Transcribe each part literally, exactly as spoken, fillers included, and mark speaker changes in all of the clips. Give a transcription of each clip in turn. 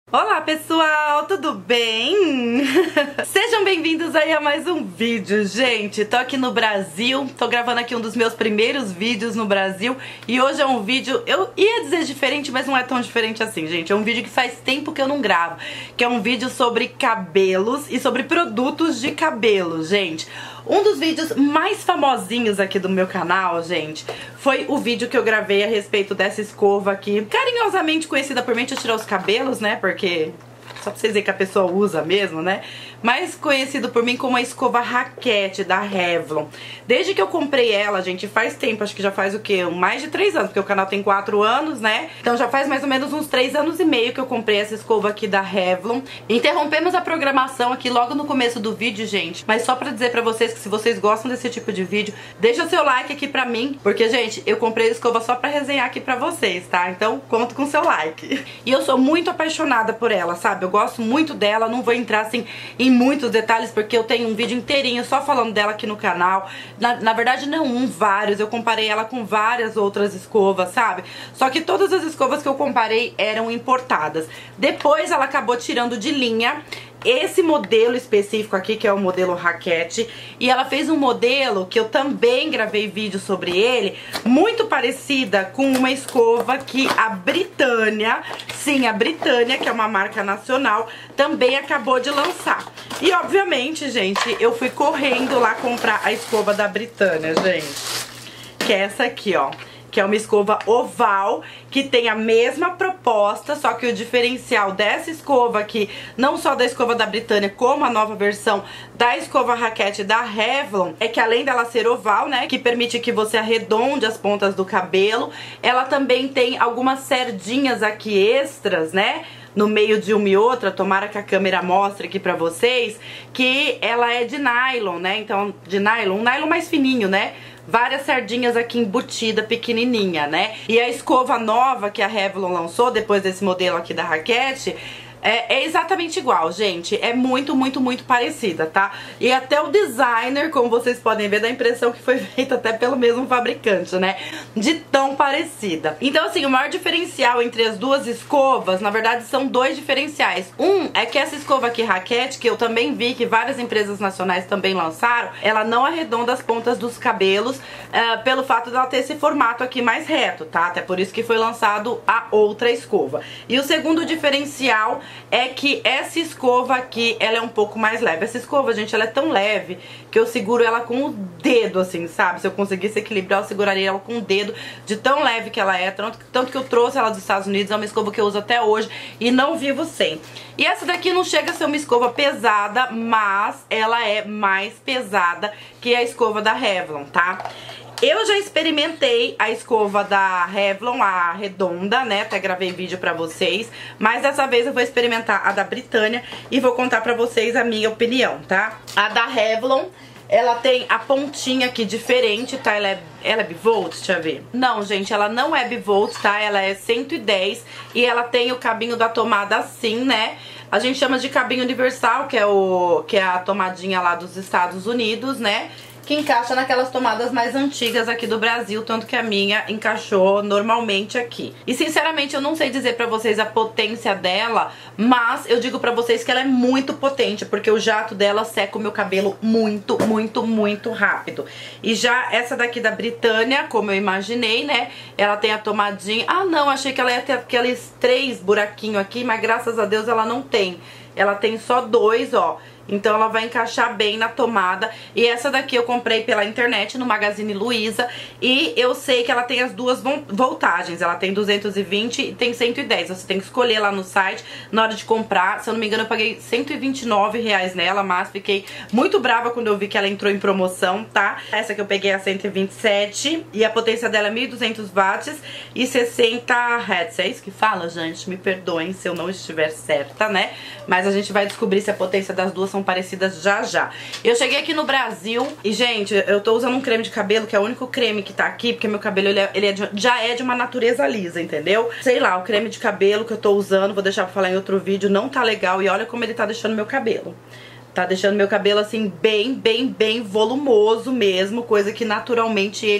Speaker 1: Olá pessoal, tudo bem? Sejam bem-vindos aí a mais um vídeo, gente. Tô aqui no Brasil, tô gravando aqui um dos meus primeiros vídeos no Brasil. E hoje é um vídeo, eu ia dizer diferente, mas não é tão diferente assim, gente. É um vídeo que faz tempo que eu não gravo, que é um vídeo sobre cabelos e sobre produtos de cabelo, gente. Um dos vídeos mais famosinhos aqui do meu canal, gente, foi o vídeo que eu gravei a respeito dessa escova aqui, carinhosamente conhecida por mim de tirar os cabelos, né, porque... só pra vocês verem que a pessoa usa mesmo, né? Mais conhecido por mim como a escova raquete da Revlon. Desde que eu comprei ela, gente, faz tempo, acho que já faz o quê? Mais de três anos, porque o canal tem quatro anos, né? Então já faz mais ou menos uns três anos e meio que eu comprei essa escova aqui da Revlon. Interrompemos a programação aqui logo no começo do vídeo, gente. Mas só pra dizer pra vocês que se vocês gostam desse tipo de vídeo, deixa o seu like aqui pra mim. Porque, gente, eu comprei a escova só pra resenhar aqui pra vocês, tá? Então conto com o seu like. E eu sou muito apaixonada por ela, sabe? Eu gosto muito dela, não vou entrar assim em muitos detalhes porque eu tenho um vídeo inteirinho só falando dela aqui no canal. Na, na verdade não um, vários, eu comparei ela com várias outras escovas, sabe? Só que todas as escovas que eu comparei eram importadas. Depois ela acabou tirando de linha esse modelo específico aqui, que é o modelo raquete, e ela fez um modelo que eu também gravei vídeo sobre ele, muito parecida com uma escova que a Britânia, sim, a Britânia, que é uma marca nacional, também acabou de lançar. E obviamente, gente, eu fui correndo lá comprar a escova da Britânia, gente, que é essa aqui, ó. Que é uma escova oval, que tem a mesma proposta, só que o diferencial dessa escova aqui, não só da escova da Britânia, como a nova versão da escova raquete da Revlon, é que além dela ser oval, né, que permite que você arredonde as pontas do cabelo, ela também tem algumas cerdinhas aqui extras, né, no meio de uma e outra, tomara que a câmera mostre aqui pra vocês, que ela é de nylon, né, então, de nylon, um nylon mais fininho, né, várias sardinhas aqui embutida, pequenininha, né? E a escova nova que a Revlon lançou, depois desse modelo aqui da raquete, É, é exatamente igual, gente. É muito, muito, muito parecida, tá? E até o designer, como vocês podem ver, dá a impressão que foi feita até pelo mesmo fabricante, né? De tão parecida. Então, assim, o maior diferencial entre as duas escovas, na verdade, são dois diferenciais. Um é que essa escova aqui, raquete, que eu também vi que várias empresas nacionais também lançaram, ela não arredonda as pontas dos cabelos, uh, pelo fato dela ter esse formato aqui mais reto, tá? Até por isso que foi lançado a outra escova. E o segundo diferencial é que essa escova aqui, ela é um pouco mais leve. Essa escova, gente, ela é tão leve que eu seguro ela com o dedo, assim, sabe? Se eu conseguisse equilibrar, eu seguraria ela com o dedo, de tão leve que ela é. Tanto, tanto que eu trouxe ela dos Estados Unidos, é uma escova que eu uso até hoje e não vivo sem. E essa daqui não chega a ser uma escova pesada, mas ela é mais pesada que a escova da Revlon, tá? Eu já experimentei a escova da Revlon, a redonda, né? Até gravei vídeo pra vocês. Mas dessa vez eu vou experimentar a da Britânia e vou contar pra vocês a minha opinião, tá? A da Revlon, ela tem a pontinha aqui diferente, tá? Ela é, ela é bivolt, deixa eu ver. Não, gente, ela não é bivolt, tá? Ela é cento e dez e ela tem o cabinho da tomada assim, né? A gente chama de cabinho universal, que é, o, que é a tomadinha lá dos Estados Unidos, né? Que encaixa naquelas tomadas mais antigas aqui do Brasil, tanto que a minha encaixou normalmente aqui. E sinceramente eu não sei dizer pra vocês a potência dela, mas eu digo pra vocês que ela é muito potente, porque o jato dela seca o meu cabelo muito, muito, muito rápido. E já essa daqui da Britânia, como eu imaginei, né, ela tem a tomadinha... Ah não, achei que ela ia ter aqueles três buraquinhos aqui, mas graças a Deus ela não tem. Ela tem só dois, ó. Então ela vai encaixar bem na tomada. E essa daqui eu comprei pela internet no Magazine Luiza. E eu sei que ela tem as duas voltagens. Ela tem duzentos e vinte e tem cento e dez. Você tem que escolher lá no site na hora de comprar. Se eu não me engano eu paguei cento e vinte e nove reais nela, mas fiquei muito brava quando eu vi que ela entrou em promoção, tá? Essa que eu peguei é a cento e vinte e sete. E a potência dela é mil e duzentos watts e sessenta hertz. É isso que fala, gente? Me perdoem se eu não estiver certa, né? Mas a gente vai descobrir se a potência das duas são parecidas já já. Eu cheguei aqui no Brasil e, gente, eu tô usando um creme de cabelo, que é o único creme que tá aqui, porque meu cabelo ele é, ele é de, já é de uma natureza lisa, entendeu? Sei lá, o creme de cabelo que eu tô usando, vou deixar pra falar em outro vídeo, não tá legal. E olha como ele tá deixando meu cabelo. Tá deixando meu cabelo assim bem, bem, bem volumoso mesmo, coisa que naturalmente ele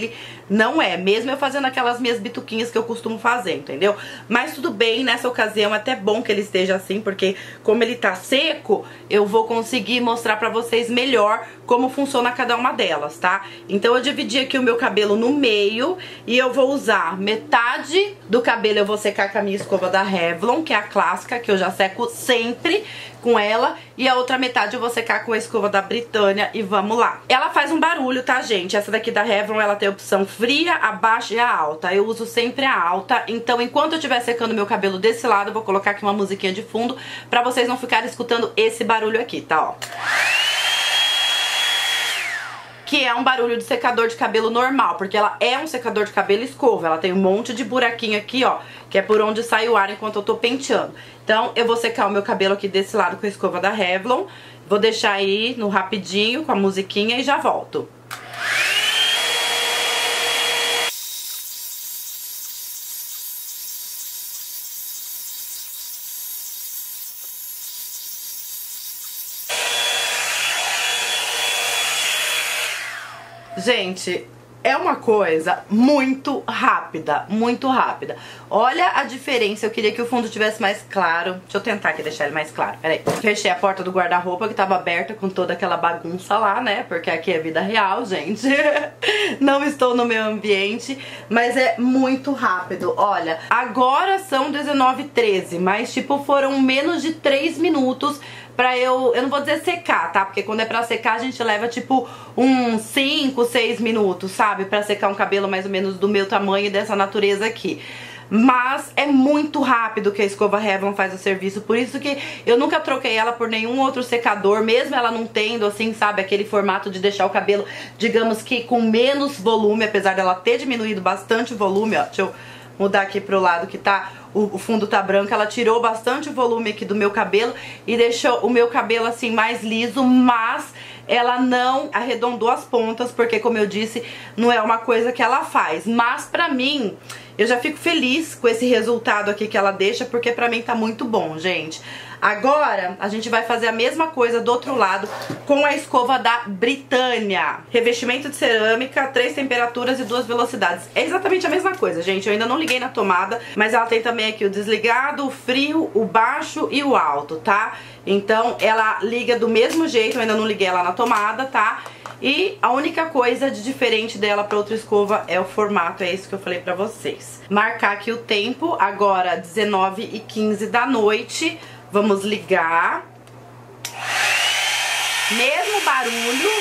Speaker 1: Não é, mesmo eu fazendo aquelas minhas bituquinhas que eu costumo fazer, entendeu? Mas tudo bem, nessa ocasião é até bom que ele esteja assim, porque como ele tá seco, eu vou conseguir mostrar pra vocês melhor como funciona cada uma delas, tá? Então eu dividi aqui o meu cabelo no meio e eu vou usar metade do cabelo, eu vou secar com a minha escova da Revlon, que é a clássica, que eu já seco sempre com ela, e a outra metade eu vou secar com a escova da Britânia e vamos lá. Ela faz um barulho, tá, gente? Essa daqui da Revlon, ela tem a opção fria, a baixa e a alta. Eu uso sempre a alta, então enquanto eu estiver secando meu cabelo desse lado, eu vou colocar aqui uma musiquinha de fundo pra vocês não ficarem escutando esse barulho aqui, tá, ó. Que é um barulho de secador de cabelo normal, porque ela é um secador de cabelo escova. Ela tem um monte de buraquinho aqui, ó, que é por onde sai o ar enquanto eu tô penteando. Então eu vou secar o meu cabelo aqui desse lado com a escova da Revlon. Vou deixar aí no rapidinho com a musiquinha e já volto. Gente, é uma coisa muito rápida, muito rápida. Olha a diferença, eu queria que o fundo tivesse mais claro. Deixa eu tentar aqui deixar ele mais claro, peraí. Fechei a porta do guarda-roupa que tava aberta com toda aquela bagunça lá, né? Porque aqui é vida real, gente. Não estou no meu ambiente, mas é muito rápido. Olha, agora são dezenove e treze, mas tipo foram menos de três minutos pra eu, eu não vou dizer secar, tá? Porque quando é pra secar a gente leva tipo uns cinco, seis minutos, sabe? Pra secar um cabelo mais ou menos do meu tamanho e dessa natureza aqui. Mas é muito rápido que a escova Revlon faz o serviço, por isso que eu nunca troquei ela por nenhum outro secador, mesmo ela não tendo, assim, sabe, aquele formato de deixar o cabelo, digamos que com menos volume, apesar dela ter diminuído bastante o volume, ó, deixa eu mudar aqui pro lado que tá, o, o fundo tá branco, ela tirou bastante volume aqui do meu cabelo e deixou o meu cabelo assim mais liso, mas ela não arredondou as pontas, porque como eu disse, não é uma coisa que ela faz, mas pra mim, eu já fico feliz com esse resultado aqui que ela deixa, porque pra mim tá muito bom, gente. Agora, a gente vai fazer a mesma coisa do outro lado com a escova da Britânia. Revestimento de cerâmica, três temperaturas e duas velocidades. É exatamente a mesma coisa, gente. Eu ainda não liguei na tomada, mas ela tem também aqui o desligado, o frio, o baixo e o alto, tá? Então, ela liga do mesmo jeito, eu ainda não liguei ela na tomada, tá? E a única coisa de diferente dela para outra escova é o formato, é isso que eu falei pra vocês. Marcar aqui o tempo, agora dezenove e quinze da noite. Vamos ligar. Mesmo barulho.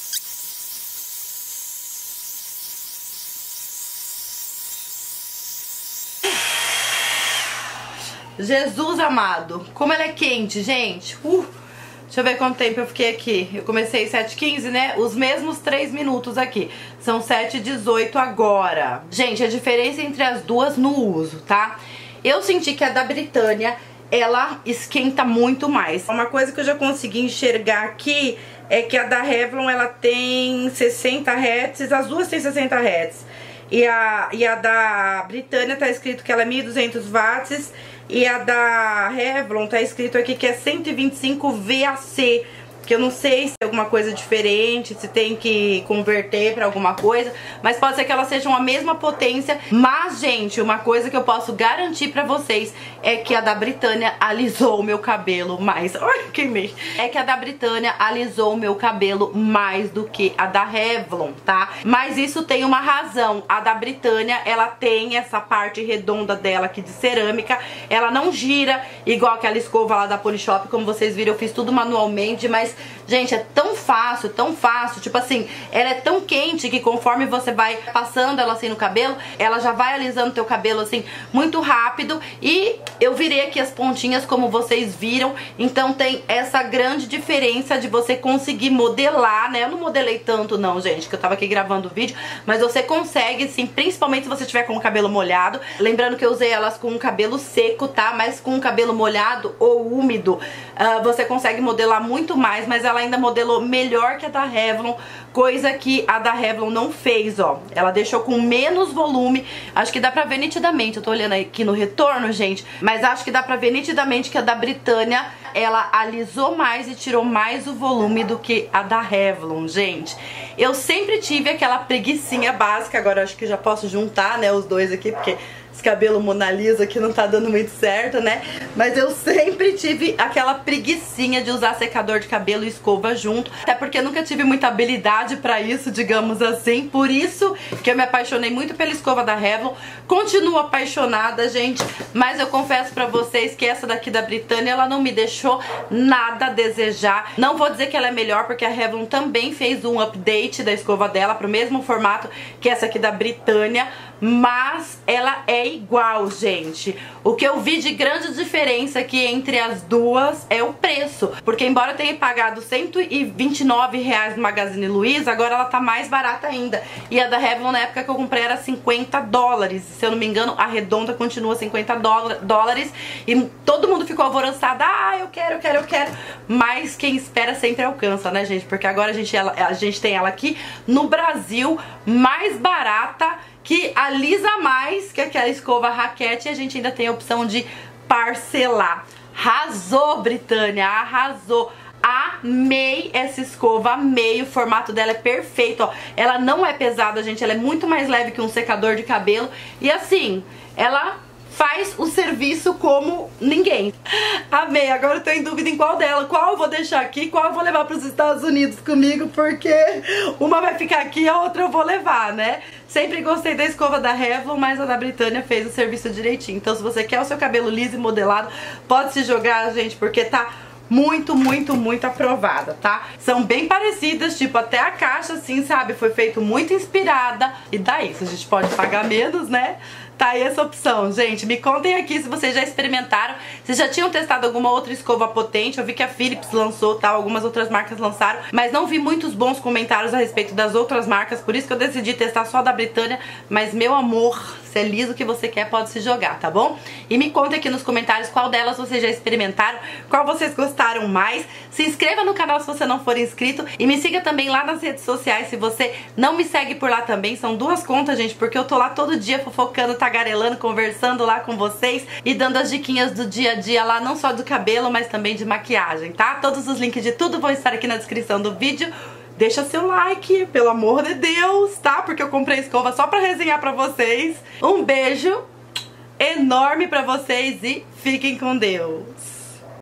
Speaker 1: Jesus amado, como ela é quente, gente. Uh, deixa eu ver quanto tempo eu fiquei aqui. Eu comecei sete e quinze, né? Os mesmos três minutos aqui. São sete e dezoito agora. Gente, a diferença entre as duas no uso, tá? Eu senti que a da Britânia, ela esquenta muito mais. Uma coisa que eu já consegui enxergar aqui é que a da Revlon, ela tem sessenta hertz, as duas tem sessenta hertz. E a, e a da Britânia tá escrito que ela é mil e duzentos watts. E a da Revlon tá escrito aqui que é cento e vinte e cinco V A C. Que eu não sei se é alguma coisa diferente, se tem que converter pra alguma coisa, mas pode ser que elas sejam a mesma potência. Mas, gente, uma coisa que eu posso garantir pra vocês é que a da Britânia alisou o meu cabelo mais. Ai, queimei. É que a da Britânia alisou o meu cabelo mais do que a da Revlon, tá? Mas isso tem uma razão. A da Britânia, ela tem essa parte redonda dela aqui de cerâmica. Ela não gira igual aquela escova lá da Polishop. Como vocês viram, eu fiz tudo manualmente, mas gente, é tão fácil, tão fácil. Tipo assim, ela é tão quente que conforme você vai passando ela assim no cabelo, ela já vai alisando teu cabelo assim muito rápido. E eu virei aqui as pontinhas como vocês viram. Então tem essa grande diferença de você conseguir modelar, né? Eu não modelei tanto não, gente, que eu tava aqui gravando o vídeo, mas você consegue sim, principalmente se você tiver com o cabelo molhado. Lembrando que eu usei elas com o cabelo seco, tá? Mas com o cabelo molhado ou úmido, uh, você consegue modelar muito mais, mas ela ainda modelou melhor que a da Revlon, coisa que a da Revlon não fez, ó. Ela deixou com menos volume, acho que dá pra ver nitidamente, eu tô olhando aqui no retorno, gente, mas acho que dá pra ver nitidamente que a da Britânia, ela alisou mais e tirou mais o volume do que a da Revlon, gente. Eu sempre tive aquela preguicinha básica, agora acho que já posso juntar, né, os dois aqui, porque esse cabelo Mona Lisa aqui não tá dando muito certo, né? Mas eu sempre tive aquela preguicinha de usar secador de cabelo e escova junto. Até porque eu nunca tive muita habilidade pra isso, digamos assim. Por isso que eu me apaixonei muito pela escova da Revlon. Continuo apaixonada, gente. Mas eu confesso pra vocês que essa daqui da Britânia, ela não me deixou nada a desejar. Não vou dizer que ela é melhor, porque a Revlon também fez um update da escova dela pro mesmo formato que essa aqui da Britânia. Mas ela é igual, gente. O que eu vi de grande diferença aqui entre as duas é o preço, porque embora eu tenha pagado cento e vinte e nove reais no Magazine Luiza, agora ela tá mais barata ainda. E a da Revlon na época que eu comprei era cinquenta dólares. Se eu não me engano, a redonda continua cinquenta dólares. E todo mundo ficou alvoroçado. Ah, eu quero, eu quero, eu quero. Mas quem espera sempre alcança, né, gente? Porque agora a gente, ela, a gente tem ela aqui no Brasil mais barata, que alisa mais que aquela escova raquete, e a gente ainda tem a opção de parcelar. Arrasou, Britânia, arrasou. Amei essa escova, amei, o formato dela é perfeito, ó. Ela não é pesada, gente, ela é muito mais leve que um secador de cabelo. E assim, ela faz o serviço como ninguém. Amei, agora eu tô em dúvida em qual dela, qual eu vou deixar aqui, qual eu vou levar pros Estados Unidos comigo, porque uma vai ficar aqui e a outra eu vou levar, né? Sempre gostei da escova da Revlon, mas a da Britânia fez o serviço direitinho. Então se você quer o seu cabelo liso e modelado, pode se jogar, gente, porque tá muito, muito, muito aprovada, tá? São bem parecidas, tipo, até a caixa, assim, sabe? Foi feito muito inspirada. E daí, se a gente pode pagar menos, né? Tá aí essa opção, gente. Me contem aqui se vocês já experimentaram, se já tinham testado alguma outra escova potente. Eu vi que a Philips lançou, tal, algumas outras marcas lançaram, mas não vi muitos bons comentários a respeito das outras marcas, por isso que eu decidi testar só a da Britânia. Mas, meu amor, se é liso que você quer, pode se jogar, tá bom? E me contem aqui nos comentários qual delas vocês já experimentaram, qual vocês gostaram mais. Se inscreva no canal se você não for inscrito e me siga também lá nas redes sociais se você não me segue por lá também. São duas contas, gente, porque eu tô lá todo dia fofocando, tagarelando, conversando lá com vocês e dando as diquinhas do dia a dia lá, não só do cabelo, mas também de maquiagem, tá? Todos os links de tudo vão estar aqui na descrição do vídeo. Deixa seu like, pelo amor de Deus, tá? Porque eu comprei escova só pra resenhar pra vocês. Um beijo enorme pra vocês e fiquem com Deus.